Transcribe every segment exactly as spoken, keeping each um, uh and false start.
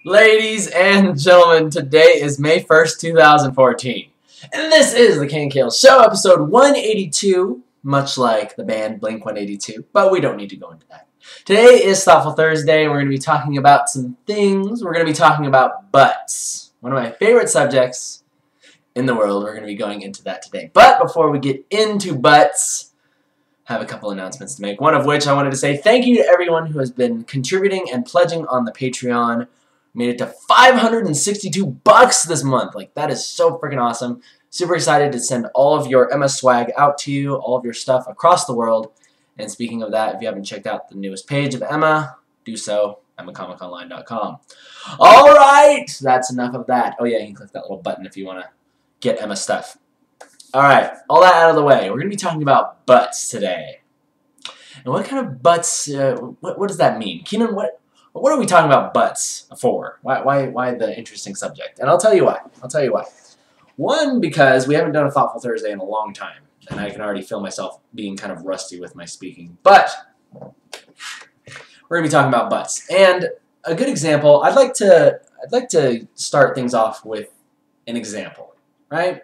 Ladies and gentlemen, today is May first, two thousand fourteen. And this is the K N K L Show, episode one eighty-two, much like the band Blink one eighty-two, but we don't need to go into that. Today is Thoughtful Thursday, and we're going to be talking about some things. We're going to be talking about butts, one of my favorite subjects in the world. We're going to be going into that today. But before we get into butts, I have a couple announcements to make, one of which I wanted to say thank you to everyone who has been contributing and pledging on the Patreon. Made it to five hundred sixty-two bucks this month. Like, that is so freaking awesome. Super excited to send all of your Emma swag out to you, all of your stuff across the world. And speaking of that, if you haven't checked out the newest page of Emma, do so, emma comic online dot com. Alright, that's enough of that. Oh yeah, you can click that little button if you want to get Emma stuff. Alright, all that out of the way, we're going to be talking about butts today. And what kind of butts, uh, what, what does that mean? Keenan, what... What are we talking about butts for? Why, why, why the interesting subject? And I'll tell you why. I'll tell you why. One, because we haven't done a Thoughtful Thursday in a long time, and I can already feel myself being kind of rusty with my speaking. But we're gonna be talking about butts, and a good example. I'd like to, I'd like to start things off with an example, right?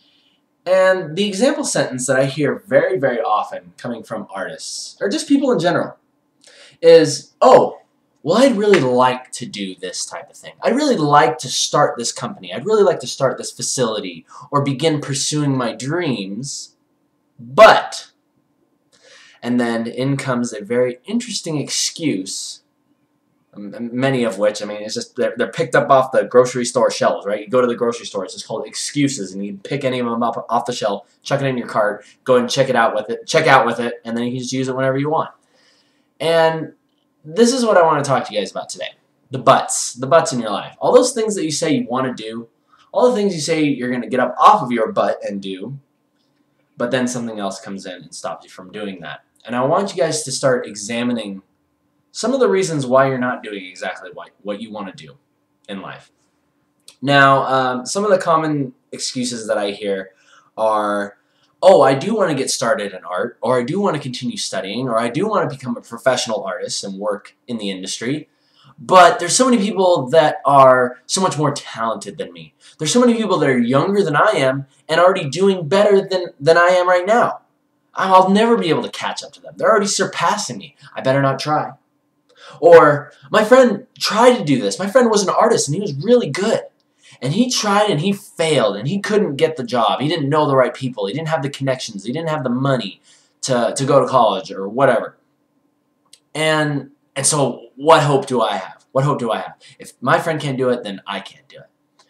And the example sentence that I hear very, very often coming from artists, or just people in general, is, "Oh, well, I'd really like to do this type of thing. I'd really like to start this company. I'd really like to start this facility or begin pursuing my dreams, but..." And then in comes a very interesting excuse, many of which, I mean, it's just, they're, they're picked up off the grocery store shelves, right? You go to the grocery store, it's just called excuses, and you pick any of them up off the shelf, chuck it in your cart, go and check it out with it, check out with it, and then you can just use it whenever you want. And this is what I want to talk to you guys about today. The butts. The butts in your life. All those things that you say you want to do. All the things you say you're going to get up off of your butt and do. But then something else comes in and stops you from doing that. And I want you guys to start examining some of the reasons why you're not doing exactly what, what you want to do in life. Now, um, some of the common excuses that I hear are, "Oh, I do want to get started in art, or I do want to continue studying, or I do want to become a professional artist and work in the industry, but there's so many people that are so much more talented than me. There's so many people that are younger than I am and already doing better than, than I am right now. I'll never be able to catch up to them. They're already surpassing me. I better not try." Or, "My friend tried to do this. My friend was an artist and he was really good. And he tried and he failed and he couldn't get the job. He didn't know the right people. He didn't have the connections. He didn't have the money to, to go to college or whatever. And, and so what hope do I have? What hope do I have? If my friend can't do it, then I can't do it."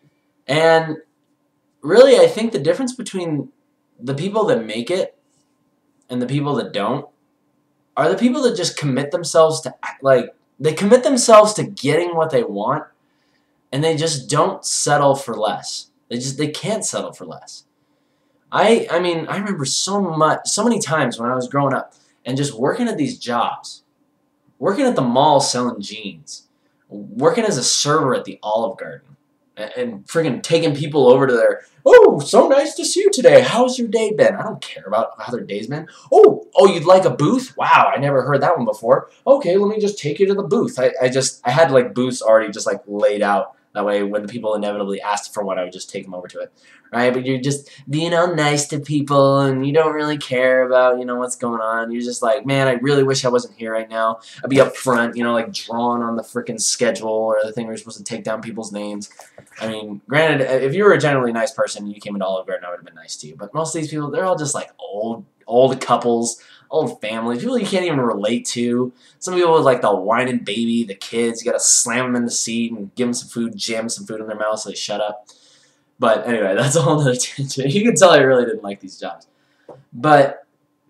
And really, I think the difference between the people that make it and the people that don't are the people that just commit themselves to, like, they commit themselves to getting what they want. And they just don't settle for less. They just, they can't settle for less. I, I mean, I remember so much, so many times when I was growing up and just working at these jobs, working at the mall selling jeans, working as a server at the Olive Garden, and, and friggin' taking people over to their, "Oh, so nice to see you today. How's your day been?" I don't care about how their day's been. "Oh, oh, you'd like a booth? Wow, I never heard that one before. Okay, let me just take you to the booth." I, I just, I had like booths already just like laid out. That way, when the people inevitably asked for one, I would just take them over to it, right? But you're just being all nice to people, and you don't really care about, you know, what's going on. You're just like, "Man, I really wish I wasn't here right now." I'd be up front, you know, like drawing on the freaking schedule or the thing where you're supposed to take down people's names. I mean, granted, if you were a generally nice person and you came into Olive Garden, I would have been nice to you. But most of these people, they're all just like old, old couples, old families, people you can't even relate to. Some people with like the whining baby, the kids, you gotta slam them in the seat and give them some food, jam some food in their mouth so they shut up. But anyway, that's a whole other tangent. You can tell I really didn't like these jobs. But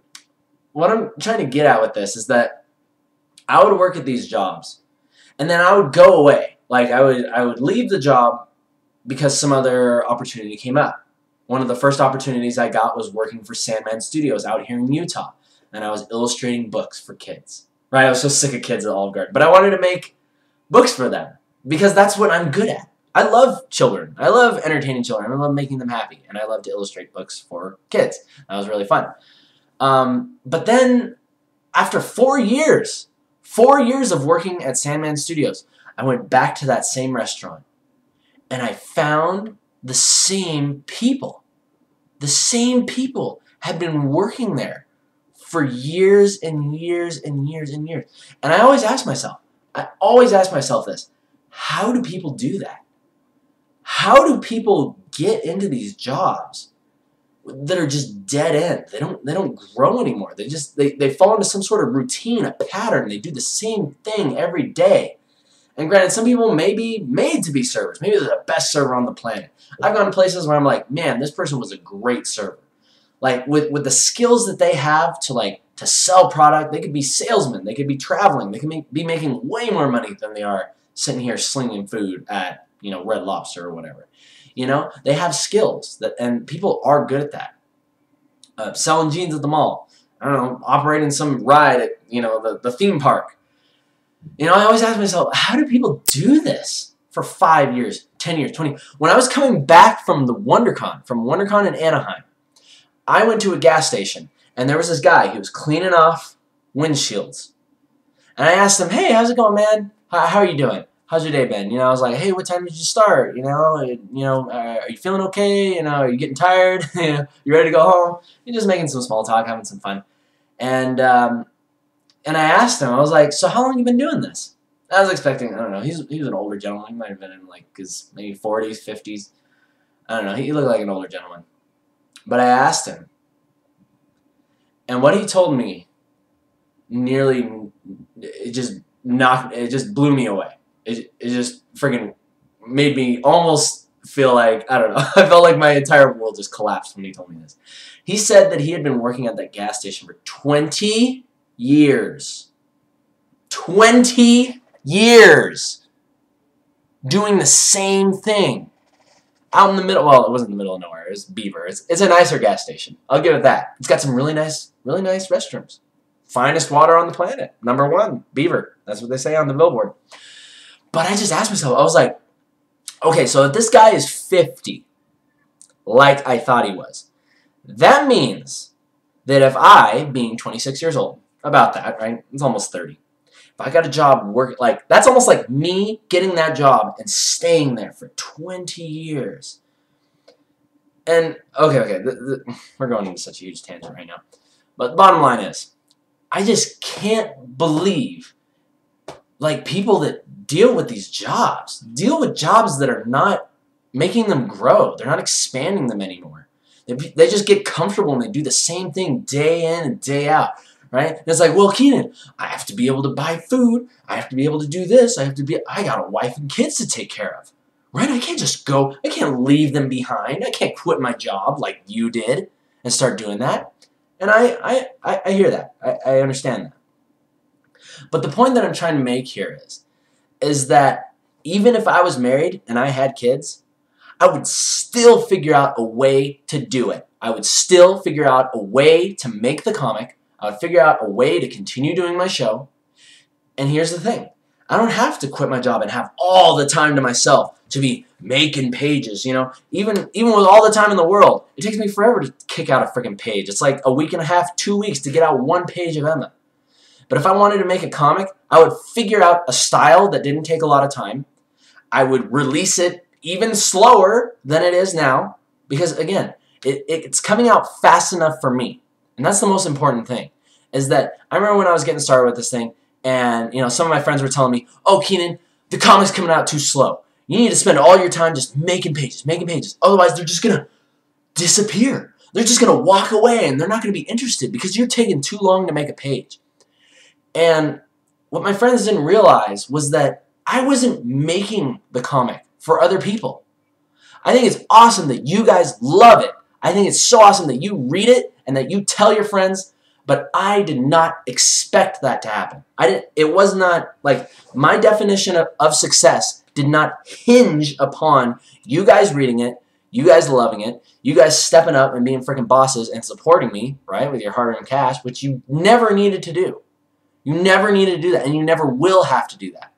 what I'm trying to get at with this is that I would work at these jobs, and then I would go away. Like I would, I would leave the job because some other opportunity came up. One of the first opportunities I got was working for Sandman Studios out here in Utah. And I was illustrating books for kids. Right? I was so sick of kids at Olive Garden. But I wanted to make books for them because that's what I'm good at. I love children. I love entertaining children. I love making them happy. And I love to illustrate books for kids. That was really fun. Um, but then, after four years, Four years of working at Sandman Studios. I went back to that same restaurant. And I found the same people. The same people had been working there for years and years and years and years. And I always ask myself, I always ask myself this, how do people do that? How do people get into these jobs that are just dead end? They don't they don't grow anymore. They just they, they fall into some sort of routine, a pattern. They do the same thing every day. And granted, some people may be made to be servers. Maybe they're the best server on the planet. I've gone to places where I'm like, man, this person was a great server. Like with, with the skills that they have to like to sell product, they could be salesmen, they could be traveling, they could make, be making way more money than they are sitting here slinging food at, you know, Red Lobster or whatever. You know, they have skills that, and people are good at that. Uh, selling jeans at the mall. I don't know, operating some ride at, you know, the, the theme park. You know, I always ask myself, how do people do this for five years, ten years, twenty? When I was coming back from the WonderCon, from WonderCon in Anaheim, I went to a gas station, and there was this guy. He was cleaning off windshields. And I asked him, hey, how's it going, man? How, how are you doing? How's your day been? You know, I was like, hey, what time did you start? You know, you know, uh, are you feeling okay? You know, are you getting tired? You know, you ready to go home? You're just making some small talk, having some fun. And um, and I asked him, I was like, so how long have you been doing this? I was expecting, I don't know, he's, he was an older gentleman. He might have been in like his maybe forties, fifties. I don't know, he looked like an older gentleman. But I asked him, and what he told me nearly, it just knocked, it just blew me away. It, it just freaking made me almost feel like, I don't know, I felt like my entire world just collapsed when he told me this. He said that he had been working at that gas station for twenty years. twenty years doing the same thing. Out in the middle, well, it wasn't in the middle of nowhere. It was Beaver. It's, it's a nicer gas station. I'll give it that. It's got some really nice, really nice restrooms. Finest water on the planet. Number one, Beaver. That's what they say on the billboard. But I just asked myself, I was like, okay, so if this guy is fifty, like I thought he was, that means that if I, being twenty-six years old, about that, right? It's almost thirty. If I got a job work, like, that's almost like me getting that job and staying there for twenty years. And, okay, okay, the, the, we're going into such a huge tangent right now. But the bottom line is, I just can't believe, like, people that deal with these jobs, deal with jobs that are not making them grow. They're not expanding them anymore. They, they just get comfortable and they do the same thing day in and day out. Right? And it's like, well, Keenan, I have to be able to buy food. I have to be able to do this. I have to be, I got a wife and kids to take care of. Right? I can't just go, I can't leave them behind. I can't quit my job like you did and start doing that. And I, I, I hear that. I, I understand that. But the point that I'm trying to make here is, is that even if I was married and I had kids, I would still figure out a way to do it. I would still figure out a way to make the comic. I would figure out a way to continue doing my show. And here's the thing. I don't have to quit my job and have all the time to myself to be making pages, you know. Even, even with all the time in the world, it takes me forever to kick out a freaking page. It's like a week and a half, two weeks to get out one page of Emma. But if I wanted to make a comic, I would figure out a style that didn't take a lot of time. I would release it even slower than it is now. Because, again, it, it's coming out fast enough for me. And that's the most important thing, is that I remember when I was getting started with this thing, and you know, some of my friends were telling me, oh, Keenan, the comic's coming out too slow. You need to spend all your time just making pages, making pages. Otherwise, they're just going to disappear. They're just going to walk away, and they're not going to be interested because you're taking too long to make a page. And what my friends didn't realize was that I wasn't making the comic for other people. I think it's awesome that you guys love it. I think it's so awesome that you read it and that you tell your friends, but I did not expect that to happen. I didn't, it was not, like, my definition of, of success did not hinge upon you guys reading it, you guys loving it, you guys stepping up and being freaking bosses and supporting me, right, with your hard-earned cash, which you never needed to do. You never needed to do that, and you never will have to do that.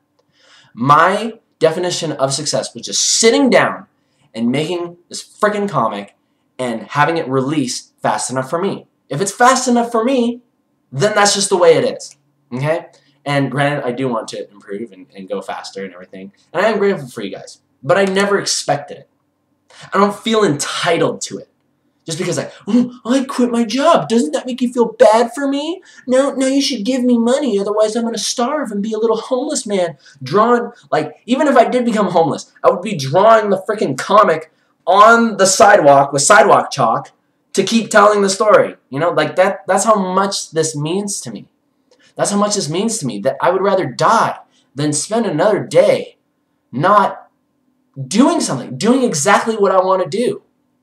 My definition of success was just sitting down and making this freaking comic and having it released fast enough for me. If it's fast enough for me, then that's just the way it is. Okay? And granted, I do want to improve and, and go faster and everything. And I am grateful for you guys. But I never expected it. I don't feel entitled to it. Just because I, oh, I quit my job. Doesn't that make you feel bad for me? No, no, you should give me money. Otherwise, I'm going to starve and be a little homeless man. Drawing, like, even if I did become homeless, I would be drawing the freaking comic on the sidewalk with sidewalk chalk to keep telling the story. You know, like that. That's how much this means to me. That's how much this means to me. That I would rather die than spend another day not doing something, doing exactly what I want to do.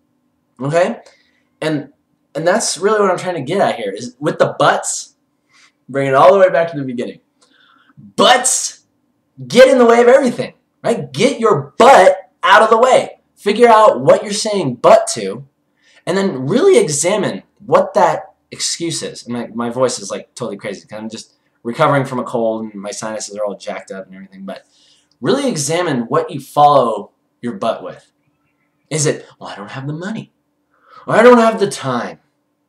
Okay? And and that's really what I'm trying to get at here, is with the buts, bring it all the way back to the beginning. Butts get in the way of everything, right? Get your butt out of the way. Figure out what you're saying but to, and then really examine what that excuse is. And my, my voice is like totally crazy because I'm just recovering from a cold and my sinuses are all jacked up and everything. But really examine what you follow your butt with. Is it, well, I don't have the money. Or I don't have the time.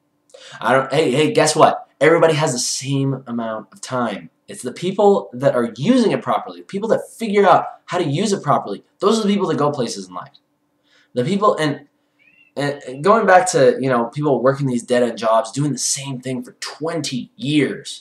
I don't. Hey, hey, guess what? Everybody has the same amount of time. It's the people that are using it properly, the people that figure out how to use it properly. Those are the people that go places in life. The people, and, and going back to, you know, people working these dead-end jobs, doing the same thing for twenty years.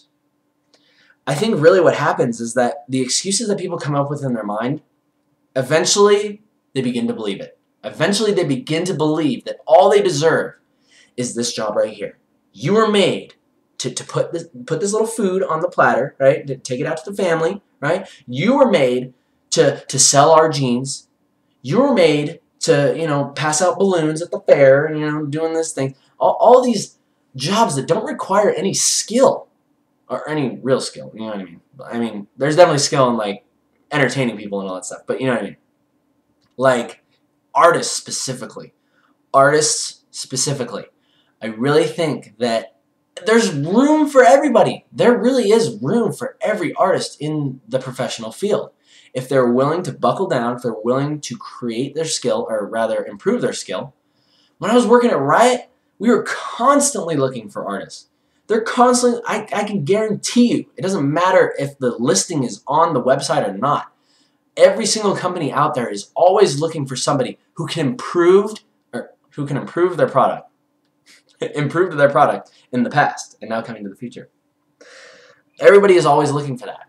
I think really what happens is that the excuses that people come up with in their mind, eventually they begin to believe it. Eventually they begin to believe that all they deserve is this job right here. You were made to, to put this put this little food on the platter, right? To take it out to the family, right? You were made to, to sell our jeans. You were made to, you know, pass out balloons at the fair and, you know, doing this thing. All, all these jobs that don't require any skill or any real skill, you know what I mean? I mean, there's definitely skill in, like, entertaining people and all that stuff, but you know what I mean? Like, artists specifically. Artists specifically. I really think that there's room for everybody. There really is room for every artist in the professional field. If they're willing to buckle down, if they're willing to create their skill, or rather improve their skill. When I was working at Riot, we were constantly looking for artists. They're constantly, I, I can guarantee you, it doesn't matter if the listing is on the website or not. Every single company out there is always looking for somebody who can improve, or who can improve their product, improve their product in the past and now coming to the future. Everybody is always looking for that.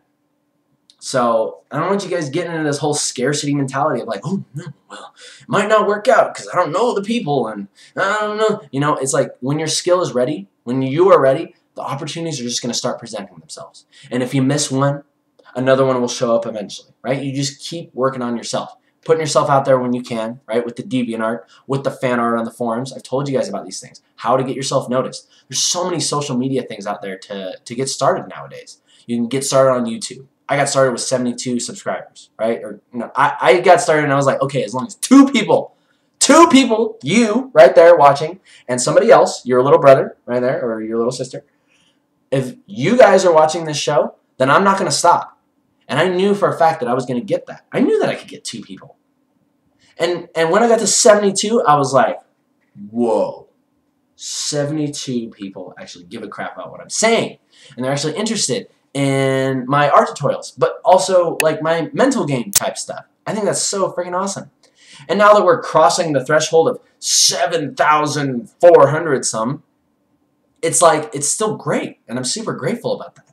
So I don't want you guys getting into this whole scarcity mentality of like, oh no, well, it might not work out because I don't know the people and I don't know. You know, it's like when your skill is ready, when you are ready, the opportunities are just going to start presenting themselves. And if you miss one, another one will show up eventually, right? You just keep working on yourself, putting yourself out there when you can, right? With the DeviantArt, with the fan art on the forums. I've told you guys about these things, how to get yourself noticed. There's so many social media things out there to, to get started nowadays. You can get started on YouTube. I got started with seventy-two subscribers, right? Or you know, I, I got started and I was like, okay, as long as two people, two people, you right there watching, and somebody else, your little brother right there, or your little sister, if you guys are watching this show, then I'm not going to stop. And I knew for a fact that I was going to get that. I knew that I could get two people. And and when I got to seventy-two, I was like, whoa, seventy-two people actually give a crap about what I'm saying. And they're actually interested in my art tutorials, but also like my mental game type stuff. I think that's so freaking awesome. And now that we're crossing the threshold of seven thousand four hundred some, it's like, it's still great. And I'm super grateful about that.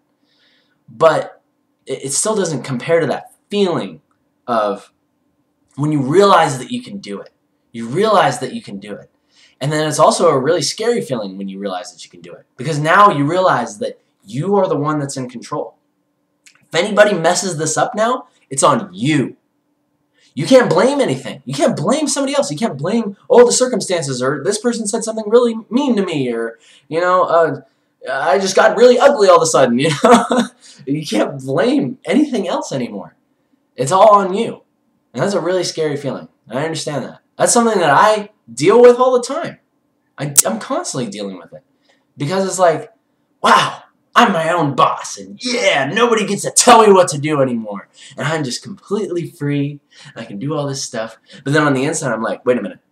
But it still doesn't compare to that feeling of when you realize that you can do it. You realize that you can do it. And then it's also a really scary feeling when you realize that you can do it. Because now you realize that you are the one that's in control. If anybody messes this up now, it's on you. You can't blame anything. You can't blame somebody else. You can't blame, oh, the circumstances, or this person said something really mean to me, or, you know, uh, I just got really ugly all of a sudden, you know? You can't blame anything else anymore. It's all on you. And that's a really scary feeling. And I understand that. That's something that I deal with all the time. I, I'm constantly dealing with it. Because it's like, wow, I'm my own boss. And yeah, nobody gets to tell me what to do anymore. And I'm just completely free. And I can do all this stuff. But then on the inside, I'm like, wait a minute.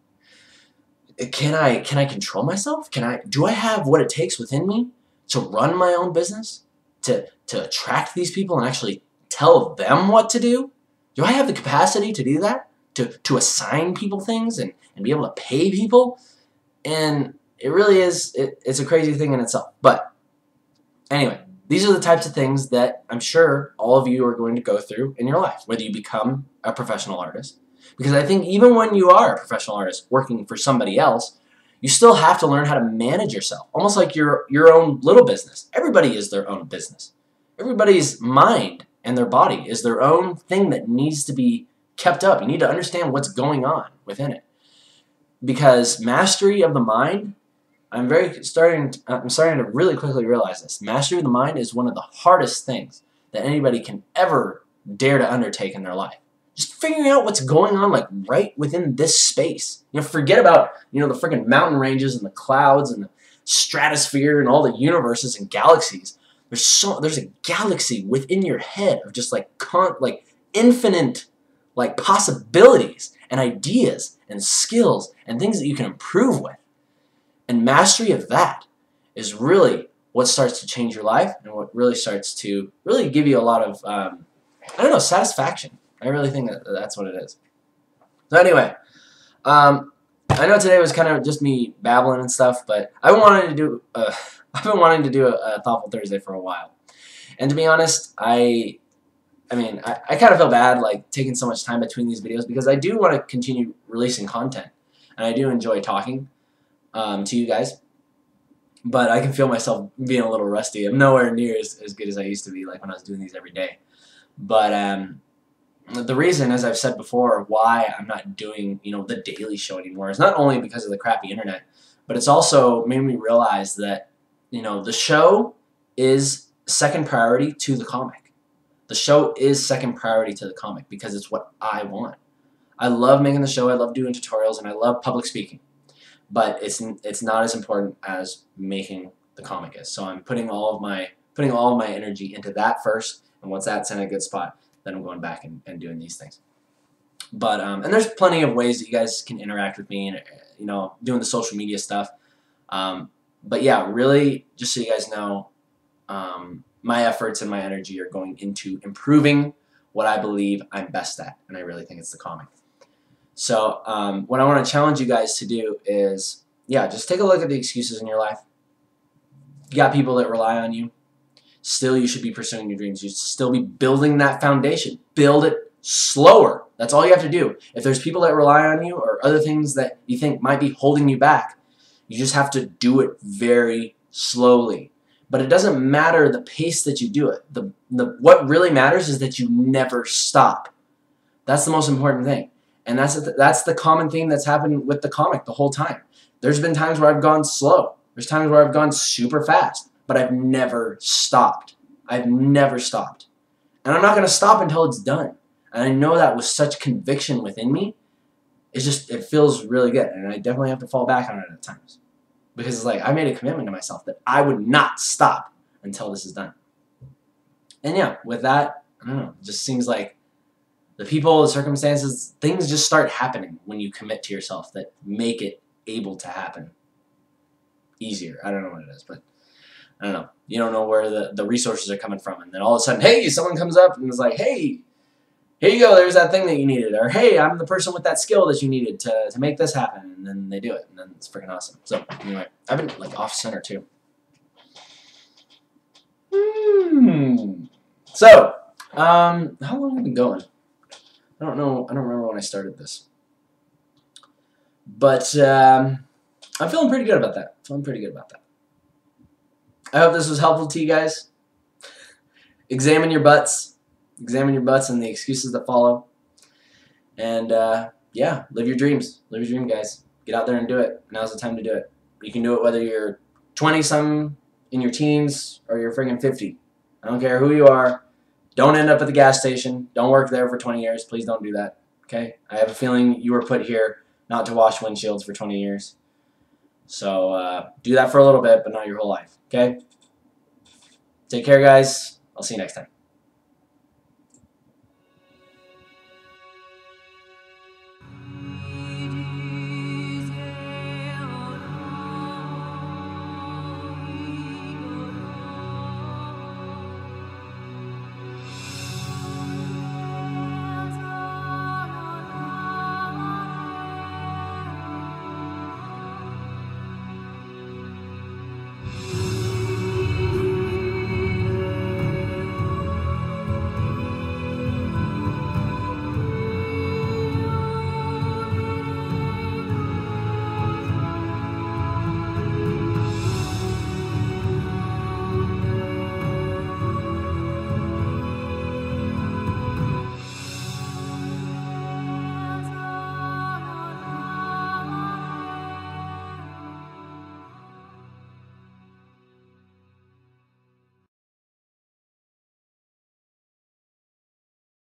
Can I, can I control myself? Can I, do I have what it takes within me to run my own business? to, to attract these people and actually tell them what to do? Do I have the capacity to do that? To, to assign people things and, and be able to pay people? And it really is, it, it's a crazy thing in itself. But anyway, these are the types of things that I'm sure all of you are going to go through in your life, whether you become a professional artist. Because I think even when you are a professional artist working for somebody else, you still have to learn how to manage yourself, almost like your, your own little business. Everybody is their own business. Everybody's mind and their body is their own thing that needs to be kept up. You need to understand what's going on within it. Because mastery of the mind, I'm very starting. To, I'm starting to really quickly realize this. Mastery of the mind is one of the hardest things that anybody can ever dare to undertake in their life. Just figuring out what's going on, like right within this space. You know, forget about you know the freaking mountain ranges and the clouds and the stratosphere and all the universes and galaxies. There's so there's a galaxy within your head of just like con like infinite like possibilities and ideas and skills and things that you can improve with. And mastery of that is really what starts to change your life and what really starts to really give you a lot of, um, I don't know, satisfaction. I really think that that's what it is. So anyway, um, I know today was kind of just me babbling and stuff, but I wanted to do, uh, I've been wanting to do a, a Thoughtful Thursday for a while. And to be honest, I, I mean, I, I kind of feel bad like taking so much time between these videos because I do want to continue releasing content. And I do enjoy talking. Um, to you guys, but I can feel myself being a little rusty. I'm nowhere near as, as good as I used to be, like when I was doing these every day. But um, the reason, as I've said before, why I'm not doing you know the daily show anymore is not only because of the crappy internet, but it's also made me realize that you know the show is second priority to the comic. The show is second priority to the comic because it's what I want. I love making the show. I love doing tutorials, and I love public speaking. But it's it's not as important as making the comic is. So I'm putting all of my putting all of my energy into that first, and once that's in a good spot, then I'm going back and, and doing these things. But um, and there's plenty of ways that you guys can interact with me, and you know, doing the social media stuff. Um, but yeah, really, just so you guys know, um, my efforts and my energy are going into improving what I believe I'm best at, and I really think it's the comic. So um, what I want to challenge you guys to do is, yeah, just take a look at the excuses in your life. You got people that rely on you. Still, you should be pursuing your dreams. You should still be building that foundation. Build it slower. That's all you have to do. If there's people that rely on you or other things that you think might be holding you back, you just have to do it very slowly. But it doesn't matter the pace that you do it. The, the, what really matters is that you never stop. That's the most important thing. And that's the, that's the common theme that's happened with the comic the whole time. There's been times where I've gone slow. There's times where I've gone super fast. But I've never stopped. I've never stopped. And I'm not going to stop until it's done. And I know that with such conviction within me. It's just, it feels really good. And I definitely have to fall back on it at times. Because it's like, I made a commitment to myself that I would not stop until this is done. And yeah, with that, I don't know, it just seems like the people, the circumstances, things just start happening when you commit to yourself that make it able to happen easier. I don't know what it is, but I don't know. You don't know where the, the resources are coming from. And then all of a sudden, hey, someone comes up and is like, hey, here you go, there's that thing that you needed. Or, hey, I'm the person with that skill that you needed to, to make this happen. And then they do it. And then it's freaking awesome. So, anyway, I've been, like, off-center, too. Hmm. So, um, how long have I been going? I don't know. I don't remember when I started this. But um, I'm feeling pretty good about that. Feeling pretty good about that. I hope this was helpful to you guys. Examine your butts. Examine your butts and the excuses that follow. And, uh, yeah, live your dreams. Live your dream, guys. Get out there and do it. Now's the time to do it. You can do it whether you're twenty-something, in your teens, or you're friggin' fifty. I don't care who you are. Don't end up at the gas station. Don't work there for twenty years. Please don't do that. Okay? I have a feeling you were put here not to wash windshields for twenty years. So uh, do that for a little bit, but not your whole life. Okay? Take care, guys. I'll see you next time.